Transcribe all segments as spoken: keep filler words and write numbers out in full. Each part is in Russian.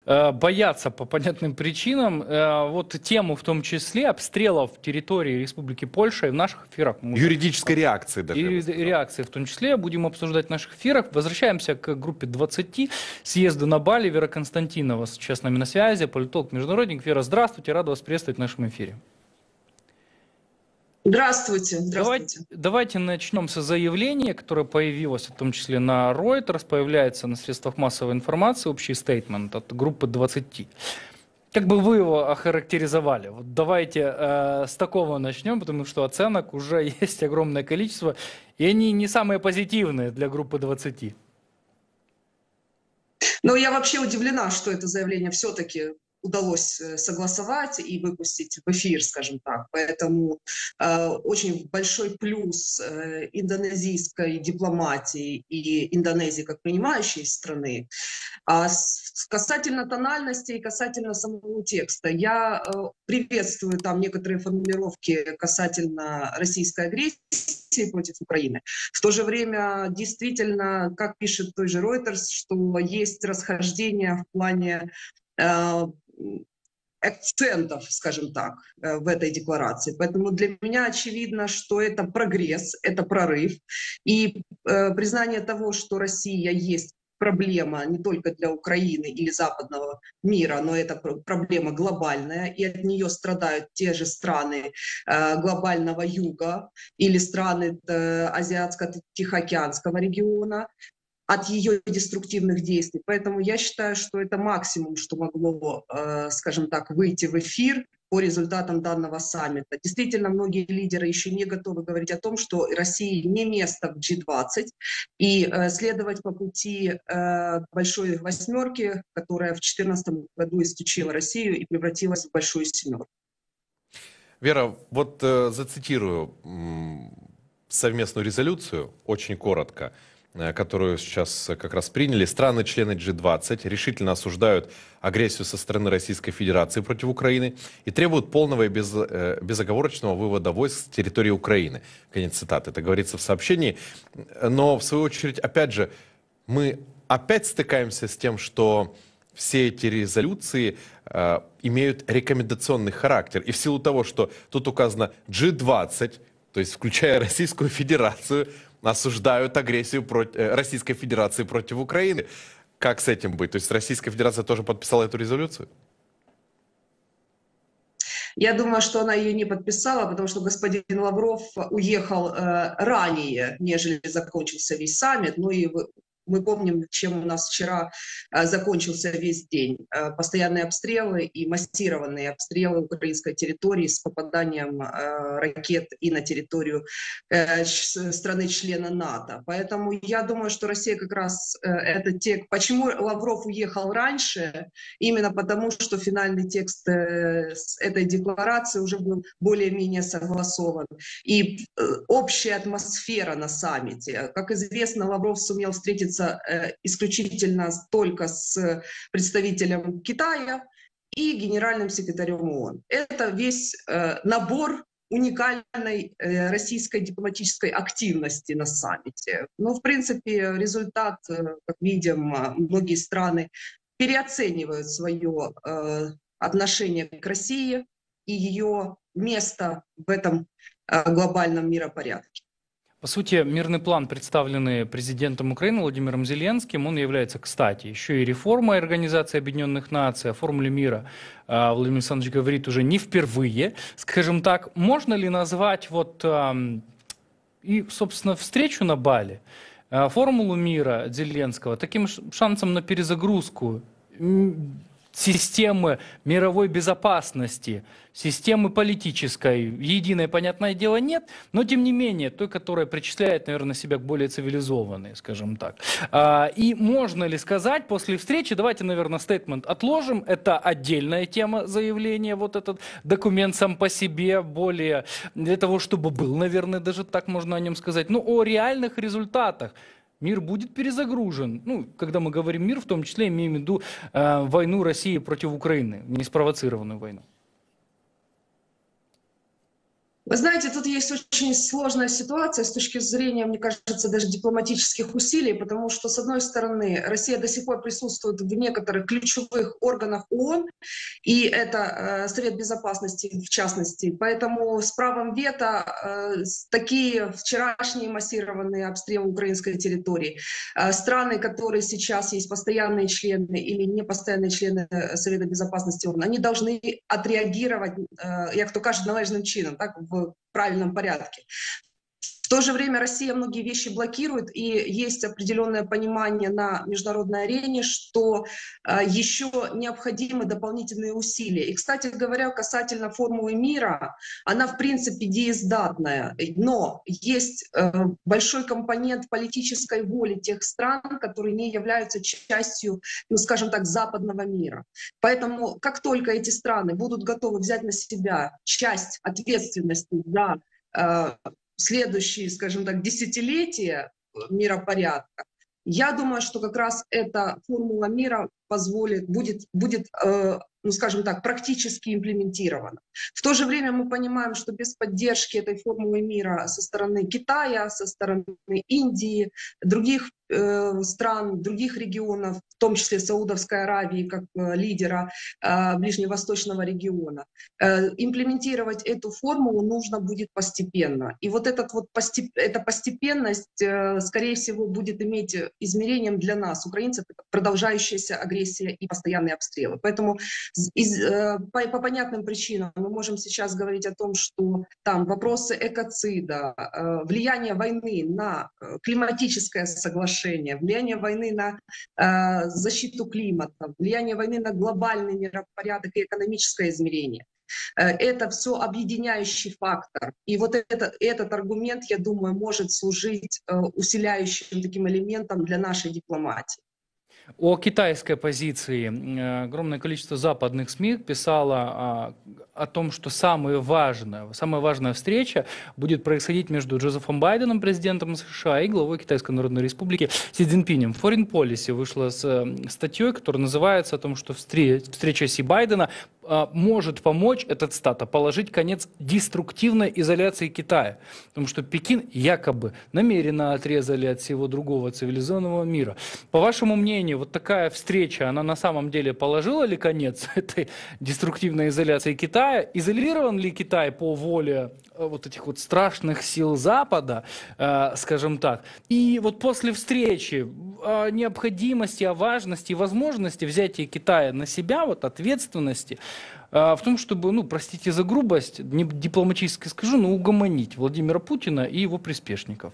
э, боятся по понятным причинам. Э, вот тему в том числе обстрелов территории Республики Польша и в наших эфирах. Мы уже Юридической реакции даже, я и бы сказал. реакции в том числе будем обсуждать в наших эфирах. Возвращаемся к группе двадцати, съезду на Бали. Вера Константинова сейчас с нами на связи, политолог-международник. Вера, здравствуйте, рада вас приветствовать в нашем эфире. Здравствуйте, Давайте, здравствуйте. давайте начнем с заявления, которое появилось, в том числе на Reuters, появляется на средствах массовой информации, общий стейтмент от группы двадцати. Как бы вы его охарактеризовали? Вот давайте э, с такого начнем, потому что оценок уже есть огромное количество, и они не самые позитивные для группы двадцати. Ну, я вообще удивлена, что это заявление все-таки удалось согласовать и выпустить в эфир, скажем так. Поэтому э, очень большой плюс э, индонезийской дипломатии и Индонезии как принимающей страны. А с, касательно тональности и касательно самого текста, я э, приветствую там некоторые формулировки касательно российской агрессии против Украины. В то же время, действительно, как пишет той же Reuters, что есть расхождение в плане э, акцентов, скажем так, в этой декларации. Поэтому для меня очевидно, что это прогресс, это прорыв. И э, признание того, что Россия есть проблема не только для Украины или западного мира, но это проблема глобальная, и от нее страдают те же страны э, глобального юга или страны э, Азиатско-Тихоокеанского региона, от ее деструктивных действий. Поэтому я считаю, что это максимум, что могло, э, скажем так, выйти в эфир по результатам данного саммита. Действительно, многие лидеры еще не готовы говорить о том, что России не место в джи двадцать, и э, следовать по пути э, большой восьмерки, которая в две тысячи четырнадцатом году исключила Россию и превратилась в большую семерку. Вера, вот э, зацитирую м, совместную резолюцию, очень коротко, которую сейчас как раз приняли. Страны-члены джи двадцать решительно осуждают агрессию со стороны Российской Федерации против Украины и требуют полного и без, э, безоговорочного вывода войск с территории Украины. Конец цитаты. Это говорится в сообщении. Но, в свою очередь, опять же, мы опять стыкаемся с тем, что все эти резолюции э, имеют рекомендационный характер. И в силу того, что тут указано джи двадцать, то есть включая Российскую Федерацию, осуждают агрессию против, э, Российской Федерации против Украины. Как с этим быть? То есть Российская Федерация тоже подписала эту резолюцию? Я думаю, что она ее не подписала, потому что господин Лавров уехал э, ранее, нежели закончился весь саммит. Ну и мы помним, чем у нас вчера э, закончился весь день. Э, постоянные обстрелы и массированные обстрелы украинской территории с попаданием э, ракет и на территорию э, страны-члена НАТО. Поэтому я думаю, что Россия как раз э, этот текст... Почему Лавров уехал раньше? Именно потому, что финальный текст э, с этой декларации уже был более-менее согласован. И э, общая атмосфера на саммите. Как известно, Лавров сумел встретиться исключительно только с представителем Китая и генеральным секретарем ООН. Это весь э, набор уникальной э, российской дипломатической активности на саммите. Но, в принципе, результат, э, как видим, многие страны переоценивают свое э, отношение к России и ее место в этом э, глобальном миропорядке. По сути, мирный план, представленный президентом Украины Владимиром Зеленским, он является, кстати, еще и реформой Организации Объединенных Наций. О формуле мира Владимир Александрович говорит уже не впервые. Скажем так, можно ли назвать вот и, собственно, встречу на Бали, формулу мира Зеленского таким шансом на перезагрузку системы мировой безопасности, системы политической, единой, понятное дело, нет, но тем не менее, той, которая причисляет, наверное, себя к более цивилизованной, скажем так. И можно ли сказать после встречи, давайте, наверное, стейтмент отложим, это отдельная тема заявления, вот этот документ сам по себе, более для того, чтобы был, наверное, даже так можно о нем сказать, но о реальных результатах. Мир будет перезагружен. Ну, когда мы говорим мир, в том числе имеем в виду э, войну России против Украины, неспровоцированную войну. Вы знаете, тут есть очень сложная ситуация с точки зрения, мне кажется, даже дипломатических усилий, потому что, с одной стороны, Россия до сих пор присутствует в некоторых ключевых органах ООН, и это э, Совет Безопасности в частности. Поэтому с правом вето э, такие вчерашние массированные обстрелы украинской территории, э, страны, которые сейчас есть постоянные члены или непостоянные члены Совета Безопасности ООН, они должны отреагировать, э, як то кажуть, належним чином, так, в в правильном порядке. В то же время Россия многие вещи блокирует, и есть определенное понимание на международной арене, что э, еще необходимы дополнительные усилия. И, кстати говоря, касательно формулы мира, она в принципе деездатная, но есть э, большой компонент политической воли тех стран, которые не являются частью, ну, скажем так, западного мира. Поэтому как только эти страны будут готовы взять на себя часть ответственности за э, следующие, скажем так, десятилетия миропорядка, я думаю, что как раз эта формула мира позволит, будет, будет э, ну, скажем так, практически имплементирована. В то же время мы понимаем, что без поддержки этой формулы мира со стороны Китая, со стороны Индии, других э, стран, других регионов, в том числе Саудовской Аравии как э, лидера э, ближневосточного региона, э, имплементировать эту формулу нужно будет постепенно. И вот, этот вот постеп, эта постепенность, э, скорее всего, будет иметь измерением для нас, украинцев, продолжающаяся агрессия и постоянные обстрелы. Поэтому из, э, по, по понятным причинам мы можем сейчас говорить о том, что там вопросы экоцида, э, влияние войны на э, климатическое соглашение, влияние войны на э, защиту климата, влияние войны на глобальный миропорядок и экономическое измерение. Это все объединяющий фактор. И вот это, этот аргумент, я думаю, может служить э, усиляющим таким элементом для нашей дипломатии. О китайской позиции э, огромное количество западных СМИ писало о, о том, что самая важная, самая важная встреча будет происходить между Джозефом Байденом, президентом США, и главой Китайской Народной Республики Си Цзиньпинем. Foreign Policy вышла с статьей, которая называется о том, что встреча Си Байдена может помочь, этот стата, положить конец деструктивной изоляции Китая. Потому что Пекин якобы намеренно отрезали от всего другого цивилизованного мира. По вашему мнению, вот такая встреча, она на самом деле положила ли конец этой деструктивной изоляции Китая? Изолирован ли Китай по воле вот этих вот страшных сил Запада, э, скажем так? И вот после встречи о необходимости, о важности и возможности взятия Китая на себя, вот ответственности, в том, чтобы, ну, простите за грубость, не дипломатически скажу, но угомонить Владимира Путина и его приспешников.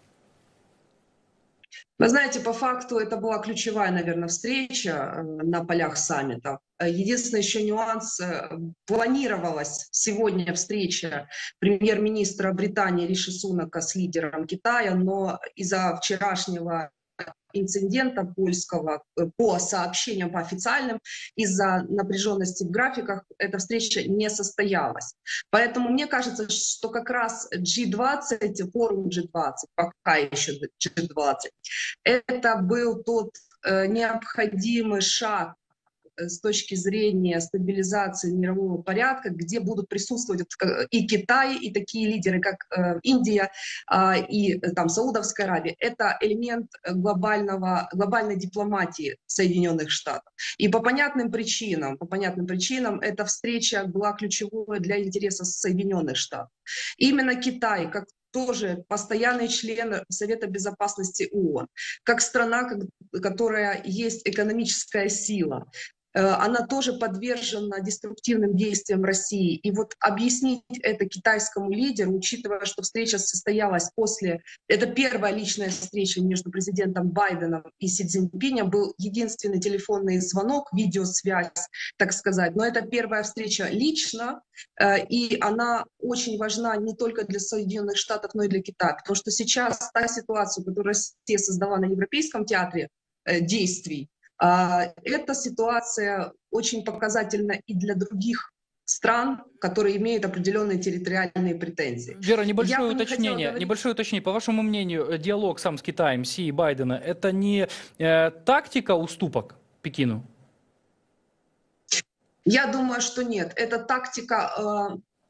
Вы знаете, по факту это была ключевая, наверное, встреча на полях саммита. Единственный еще нюанс, планировалась сегодня встреча премьер-министра Британии Риши Сунака с лидером Китая, но из-за вчерашнего инцидента польского, по сообщениям, по официальным, из-за напряженности в графиках эта встреча не состоялась. Поэтому мне кажется, что как раз джи двадцать, форум джи двадцать, пока еще джи двадцать, это был тот э, необходимый шаг с точки зрения стабилизации мирового порядка, где будут присутствовать и Китай, и такие лидеры, как э, Индия э, и там, Саудовская Аравия. Это элемент глобального, глобальной дипломатии Соединенных Штатов. И по понятным причинам, по понятным причинам эта встреча была ключевой для интересов Соединенных Штатов. Именно Китай, как тоже постоянный член Совета Безопасности ООН, как страна, которая есть экономическая сила, она тоже подвержена деструктивным действиям России. И вот объяснить это китайскому лидеру, учитывая, что встреча состоялась после... Это первая личная встреча между президентом Байденом и Си Цзиньпинем, был единственный телефонный звонок, видеосвязь, так сказать. Но это первая встреча лично, и она очень важна не только для Соединенных Штатов, но и для Китая. Потому что сейчас та ситуация, которую Россия создала на Европейском театре действий, эта ситуация очень показательна и для других стран, которые имеют определенные территориальные претензии. Вера, небольшое не уточнение. говорить... Небольшое уточнение. По вашему мнению, диалог сам с Китаем, Си и Байдена, это не э, тактика уступок Пекину? Я думаю, что нет. Это тактика... Э...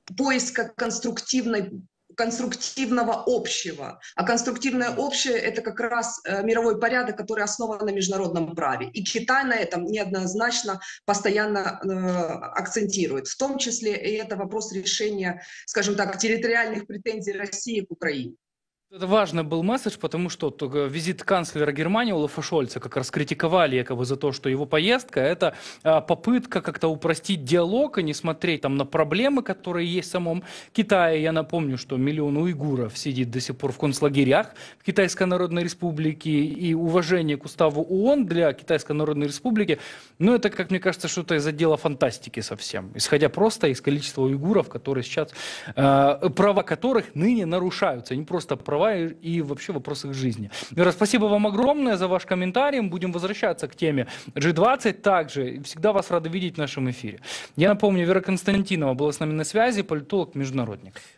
поиска конструктивной конструктивного общего. А конструктивное общее – это как раз э, мировой порядок, который основан на международном праве. И Китай на этом неоднозначно постоянно э, акцентирует. В том числе и это вопрос решения, скажем так, территориальных претензий России к Украине. Это важный был месседж, потому что только визит канцлера Германии Олафа Шольца как раз критиковали якобы за то, что его поездка – это а, попытка как-то упростить диалог и не смотреть там на проблемы, которые есть в самом Китае. Я напомню, что миллион уйгуров сидит до сих пор в концлагерях в Китайской Народной Республике, и уважение к уставу ООН для Китайской Народной Республики, ну это, как мне кажется, что-то из отдела фантастики совсем, исходя просто из количества уйгуров, которые сейчас, э, права которых ныне нарушаются, не просто права, и вообще вопрос их жизни. Вера, спасибо вам огромное за ваш комментарий. Мы будем возвращаться к теме джи двадцать также. Всегда вас рады видеть в нашем эфире. Я напомню, Вера Константинова была с нами на связи, политолог-международник.